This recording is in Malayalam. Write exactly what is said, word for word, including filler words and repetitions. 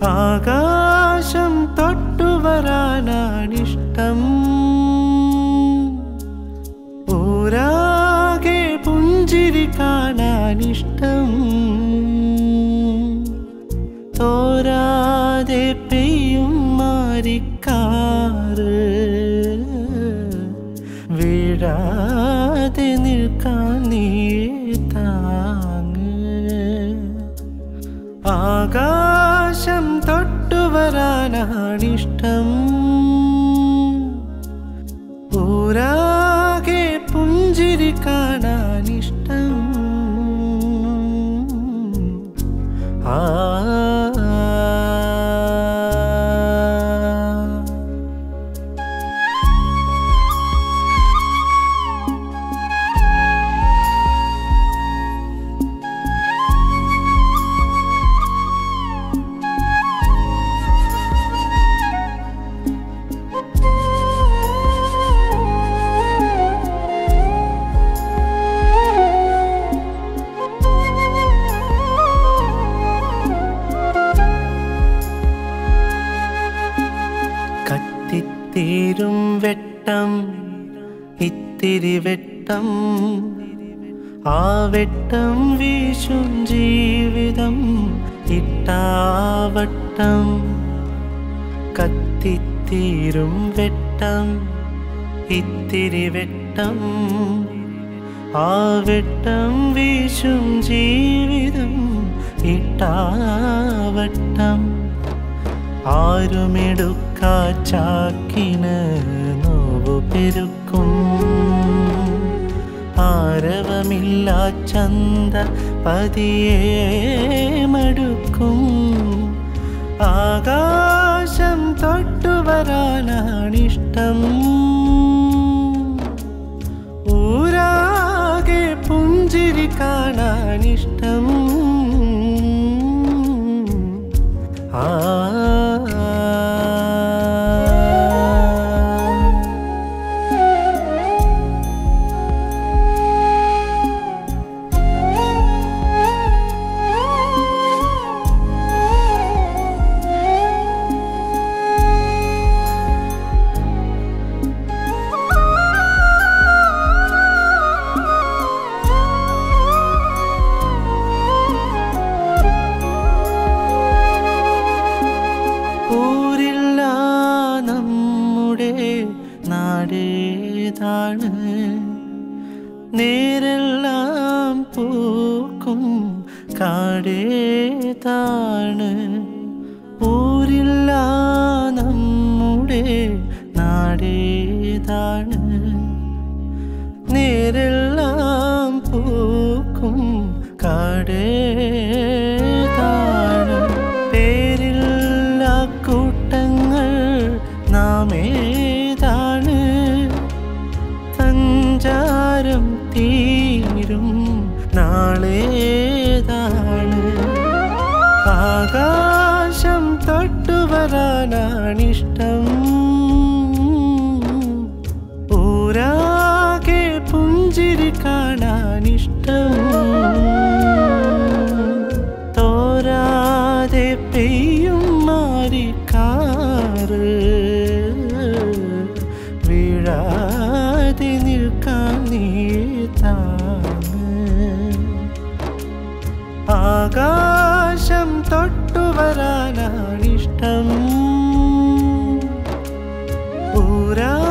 ആകാശം തൊട്ടുവരാനാണിഷ്ടം ഊരാകെ പുഞ്ചിരി കാണാനിഷ്ടം തോരാതെ പെയ്യും മാരിക്കാറ് വീഴാതെ നിൽക്കാൻ നീ താങ്ങ് ആകാശം തൊട്ടുവരാനാണിഷ്ടം ഊരാകെ പുഞ്ചിരി കാണാനിഷ്ടം ആ തീരും വെട്ടം ഇത്തിരി വെട്ടം ആ വെട്ടം വീശും ജീവിതം ഇട്ടാവട്ടം കത്തിത്തീരും വെട്ടം ഇത്തിരി വെട്ടം ആ വെട്ടം വീശും ജീവിതം ഇട്ടാവട്ടം ആരുമെടുക്കാച്ചാക്കിന് നോവു പെരുക്കും ആരവമില്ല ചന്ത പതിയെ മടുക്കും ആകാശം തൊട്ടുവരാനാണിഷ്ടം ഊരാകെ പുഞ്ചിരി കാണാനിഷ്ടം ആ നാടേതാണ് നേരെല്ലാം പൂക്കും കാടേതാണ് ഊരില്ല നമ്മുടെ നാടേതാണ് നേരെല്ലാം പൂക്കും കാടേതാണ് പേരില്ല കൂട്ടങ്ങൾ നാമേതാണ് സഞ്ചാരം തീരും നാളേതാണ് ആകാശം തൊട്ടുവരാനാണിഷ്ടം ഊരാകെ പുഞ്ചിരി കാണാനിഷ്ടം തോരാതെ പെയ്യും മാരിക്കാറ് വീഴാതെ നിൽക്കാൻ നീ താങ്ങ് ആകാശം തൊട്ടുവരാനാണിഷ്ടം ഊരാ